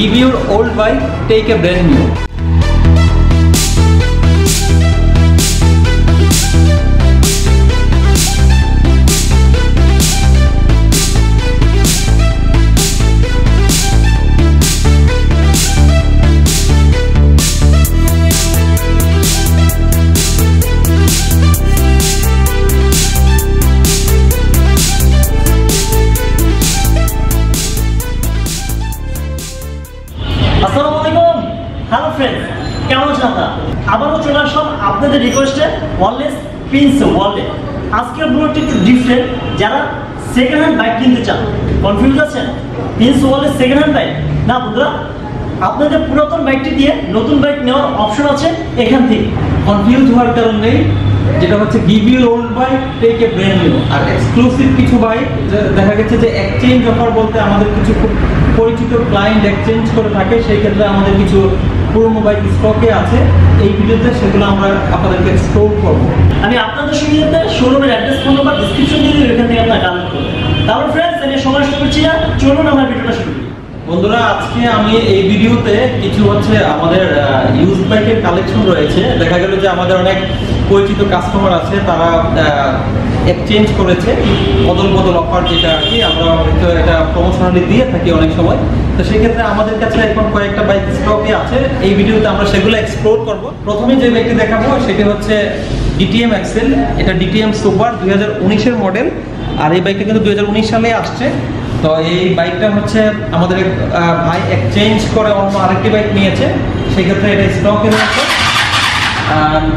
Give your old bike, take a brand new. আসসালামুয়ালাইকুম hello friends, কেমন আছেন আপনারা? আবারও চলে আসলাম আপনাদের রিকোয়েস্টে ওয়ারলেস প্রিন্স ওয়ার্ল্ডে। আজকের ব্লগটি একটু ডিফারেন্ট। যারা সেকেন্ড হ্যান্ড বাইক কিনতে চান, কনফিউজ আছেন প্রিন্স ওয়ার্ল্ডের সেকেন্ড হ্যান্ড বাইক না বন্ধুরা, আপনাদের পুরাতন বাইকটি দিয়ে নতুন বাইক নেওয়ার অপশন আছে এখান থেকে। কনফিউজ হওয়ার কারণ নেই, যেটা হচ্ছে give your old bike, take a brand new. আর এক্সক্লুসিভ কিছু বাইক দেখা গেছে যে এক্সচেঞ্জ অফার বলতে আমাদের কিছু খুব পরিচিত ক্লায়েন্ট এক্সচেঞ্জ করে থাকে, সেই ক্ষেত্রে আমাদের কিছু পুরনো বাইক স্টকে আছে। এই ভিডিওতে সেগুলো আমরা আপনাদেরকে এক্সপ্লোর করবো। আমি আপনাদের সুবিধাতে শোরুমের অ্যাড্রেস ফোন নাম্বার ডিসক্রিপশন দিয়ে দিই, এখান থেকে আপনারা কালেক্ট করবেন। তাহলে ফ্রেন্ডস, আমি সময় নষ্ট করছি না, চলুন আমরা ভিডিওটা শুরু করি। বন্ধুরা, আজকে আমি এই ভিডিওতে কিছু হচ্ছে আমাদের ইউজ বাইকের কালেকশন রয়েছে। দেখা গেল যে আমাদের অনেক পরিচিত কাস্টমার আছে, তারা এক্সচেঞ্জ করেছে বদল বদল অফার, যেটা আর কি আমরা হয়তো এটা প্রমোশনালি দিয়ে থাকি অনেক সময়। তো সেক্ষেত্রে আমাদের কাছে এখন কয়েকটা বাইক স্টকে আছে, এই ভিডিওতে আমরা সেগুলো এক্সপ্লোর করব। প্রথমে যে বাইকটি দেখাবো সেটি হচ্ছে ডিটিএম এক্সেল। এটা ডিটিএম সুপার 2019-এর মডেল, আর এই বাইকটা কিন্তু 2019 সালে আসছে। তো এই বাইকটা হচ্ছে আমাদের ভাই এক্সচেঞ্জ করে অন্য আরেকটি বাইক নিয়েছে, সেক্ষেত্রে এটা স্টকে রয়েছে। অ্যান্ড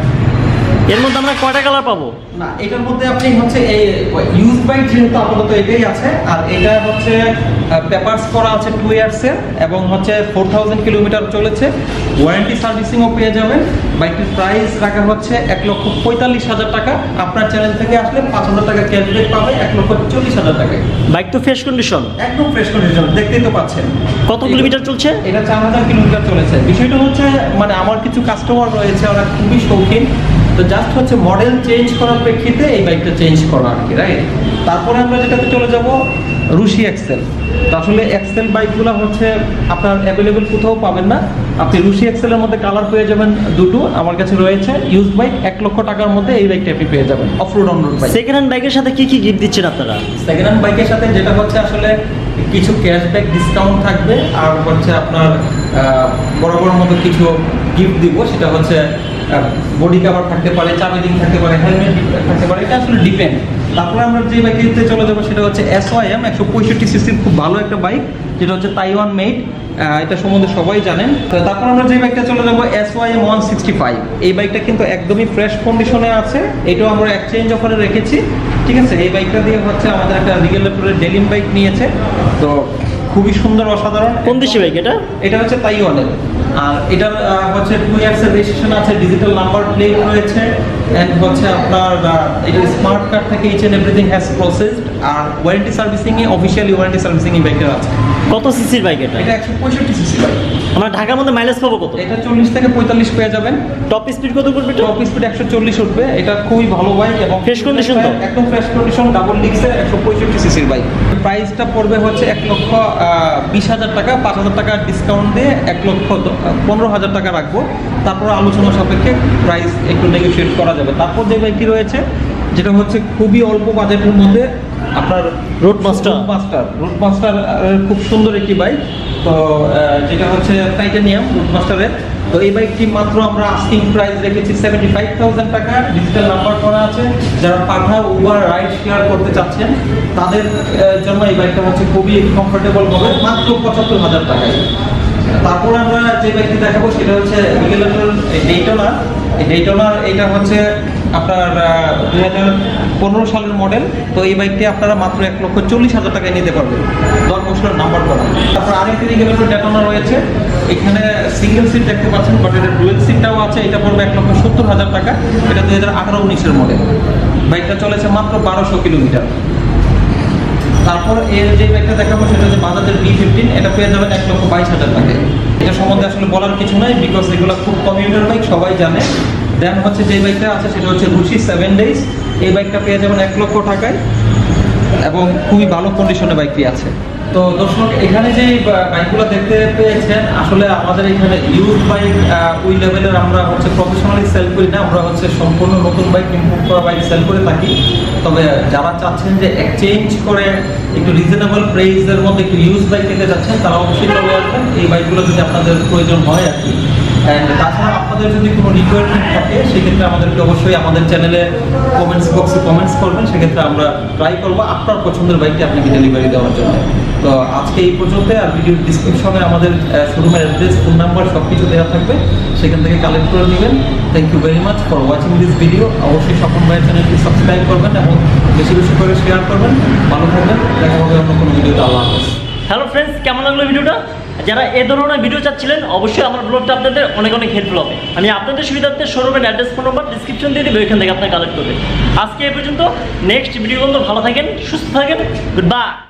এর মধ্যে আমরা কয়টা কালার পাবো? না, এটার মধ্যে আপনি হচ্ছে এই ইউজ বাইক যেহেতু আপাতত এটাই আছে, আর এটা হচ্ছে পেপারস করা আছে 2 ইয়ার্সের এবং হচ্ছে 4000 কিলোমিটার চলেছে। ওয়ারেন্টি সার্ভিসিংও পেয়ে যাবেন। বাইকটির প্রাইস রাখা হচ্ছে 1,45,000 টাকা। আপনার চ্যানেল থেকে আসলে 5,000 টাকা ক্যাশব্যাক পাবে 1,40,000 টাকায়। বাইক তো ফ্রেশ কন্ডিশন, একদম ফ্রেশ কন্ডিশন, দেখতেই তো পাচ্ছেন। কত কিলোমিটার চলছে? এটা 4000 কিলোমিটার চলেছে। বিষয়টা হচ্ছে মানে আমার কিছু কাস্টমার রয়েছে, ওরা খুবই শৌখিন, তো জাস্ট হচ্ছে মডেল চেঞ্জ করার প্রেক্ষিতে এই বাইকটা চেঞ্জ করা আর কি, রাইট? তারপরে আমরা যেটাতে চলে যাব রুশি এক্সেল। তো আসলে এক্সেল বাইকগুলো হচ্ছে আপনার অ্যাভেলেবেল কোথাও পাবেন না। আপনি রুশি এক্সেলের মধ্যে কালার পেয়ে যাবেন দুটো, আমার কাছে রয়েছে। ইউজ বাইক 1 লক্ষ টাকার মধ্যে এই বাইকটা আপনি পেয়ে যাবেন, off road on road bike. Second hand বাইকের সাথে কি কি গিফট দিচ্ছেন আপনারা? সেকেন্ড হ্যান্ড বাইকের সাথে যেটা হচ্ছে আসলে কিছু ক্যাশব্যাক ডিসকাউন্ট থাকবে, আর হচ্ছে আপনার বরাবর মতো কিছু গিফট দিব। সেটা হচ্ছে বডি কভার থাকতে পারে, চাবি রিং থাকতে পারে, হেলমেট থাকতে পারে, এটা আসলে ডিপেন্ড। তারপরে আমরা যে বাইকটিতে চলে যাবো সেটা হচ্ছে SYM 165 সিসির খুব ভালো একটা বাইক, যেটা হচ্ছে তাইওয়ান মেড। এটা সম্বন্ধে সবাই জানেন। তো তারপর আমরা যে বাইকটা চলে যাবো SYM 165। এই বাইকটা কিন্তু একদমই ফ্রেশ কন্ডিশনে আছে, এটাও আমরা এক্সচেঞ্জ অফারে রেখেছি, ঠিক আছে? এই বাইকটা দিয়ে হচ্ছে আমাদের একটা রেগুলেটরের ডেলিম বাইক নিয়েছে, তো খুবই সুন্দর, অসাধারণ। কোন দেশি বাইক এটা? এটা হচ্ছে তাইওয়ানের, আর এটার হচ্ছে 2 ইয়ার্সের রেজিস্ট্রেশন আছে, ডিজিটাল নাম্বার প্লেট রয়েছে, এন্ড হচ্ছে আপনার এটা স্মার্ট কার্ড থেকে each and everything has processed. আর ওয়ারেন্টি সার্ভিসিং এ অফিশিয়ালি ওয়ারেন্টি সার্ভিসিং এই বাইকটা আছে। কত সিসির বাইক এটা? এটা 165 সিসি বাইক। আমরা ঢাকার মধ্যে মাইলেজ পাবো কত? এটা 40 থেকে 45 পেয়ে যাবেন। টপ স্পিড কত করবে? টপ স্পিড 140 উঠবে। এটা খুবই ভালো বাইক এবং ফ্রেশ কন্ডিশন, তো একদম ফ্রেশ কন্ডিশন, ডাবল ডিক্সের 165 সিসির বাইক। প্রাইসটা পড়বে হচ্ছে 1,20,000 টাকা। 5,000 টাকা ডিসকাউন্ট দিয়ে 1,15,000 টাকা রাখবো। তারপর আলোচনা সাপেক্ষে প্রাইস একটু নেগোশিয়েট করা যাবে। তারপর যে বাইকটি রয়েছে যেটা হচ্ছে খুবই অল্প বাজেটের মধ্যে আপনার রোডমাস্টার খুব সুন্দর একটি বাইক। তো যেটা হচ্ছে টাইটানিয়াম রোডমাস্টারের। তো এই বাইকটি মাত্র আমরা আস্কিং প্রাইস রেখেছি 75,000 টাকা। ডিজিটাল নাম্বার করা আছে। যারা পাঠা, উবার, রাইড শেয়ার করতে চাচ্ছেন তাদের জন্য এই বাইকটা হচ্ছে খুবই কমফোর্টেবল হবে, মাত্র 75,000 টাকায়। তারপর আমরা যে বাইকটি দেখাবো সেটা হচ্ছে রেগুলেটর ডেইটনা। এই ডেইটনার এটা হচ্ছে আপনার 2015 সালের মডেল। তো এই বাইকটি আপনারা মাত্র 1,40,000 টাকায় নিতে পারবেন, 10 বছরের নাম্বার করা। তারপর আরেকটি রেগুলেটর ডেইটনা রয়েছে, এখানে সিঙ্গেল সিট দেখতে পাচ্ছেন, বাট এটা ডুয়েল সিটটাও আছে। এটা পড়বে 1,70,000 টাকা। এটা 2018-19-এর মডেল। বাইকটা চলেছে মাত্র 1200 কিলোমিটার। তারপর এর যে বাইকটা দেখাবো সেটা হচ্ছে বাজাজের B15। এটা পেয়ে যাবেন 1,22,000 টাকায়। এটা সম্বন্ধে আসলে বলার কিছু নাই, বিকজ এগুলো খুব কমিউটার বাইক, সবাই জানে। দেন হচ্ছে যে বাইকটা আছে সেটা হচ্ছে রুশি 7 days। এই বাইকটা পেয়ে যাবেন 1 লক্ষ টাকায় এবং খুবই ভালো কন্ডিশনে বাইকটি আছে। তো দর্শক এখানে যে বাইকগুলো দেখতে পেয়েছেন আসলে আমাদের এখানে ইউজ বাইক ওই লেভেলের আমরা হচ্ছে প্রফেশনালি সেল করি না, আমরা হচ্ছে সম্পূর্ণ নতুন বাইক ইম্প্রুভ করা বাইক সেল করে থাকি। তবে যারা চাচ্ছেন যে এক্সচেঞ্জ করে একটু রিজনেবল প্রাইসের মধ্যে একটু ইউজ বাইক কিনতে যাচ্ছেন তারা অবশ্যই চলে আসবেন, এই বাইকগুলো যদি আপনাদের প্রয়োজন হয় আর কি। অ্যান্ড তাছাড়া আপনাদের যদি কোনো রিকোয়ারমেন্ট থাকে সেক্ষেত্রে আমাদেরকে অবশ্যই আমাদের চ্যানেলে কমেন্টস বক্সে কমেন্টস করবেন, সেক্ষেত্রে আমরা ট্রাই করবো আপনার পছন্দের বাইকটি আপনাকে ডেলিভারি দেওয়ার জন্য। তো আজকে এই পর্যন্ত, আর ভিডিওর ডিসক্রিপশনে আমাদের শোরুমের অ্যাড্রেস, ফোন নাম্বার সব কিছু দেওয়া থাকবে, সেখান থেকে কালেক্ট করে নেবেন। Thank you very much for watching this video. অবশ্যই স্বপন ভাইয়ের চ্যানেলটি সাবস্ক্রাইব করবেন এবং বেশি বেশি করে শেয়ার করবেন। ভালো থাকবেন, দেখা হবে অন্য কোনো ভিডিওতে। আল্লাহ হাফেজ। হ্যালো ফ্রেন্ডস, কেমন লাগলো ভিডিওটা? যারা এ ধরনের ভিডিও চাচ্ছিলেন অবশ্যই আমার ব্লগটা আপনাদের অনেক অনেক হেল্পফুল হবে। আমি আপনাদের সুবিধার্থে শোরুমের অ্যাড্রেস, ফোন নাম্বার ডিসক্রিপশন দিয়ে দেবো, ওইখান থেকে আপনারা কালেক্ট করবেন। আজকে এই পর্যন্ত, নেক্সট ভিডিও পর্যন্ত ভালো থাকেন, সুস্থ থাকেন, গুড বাই।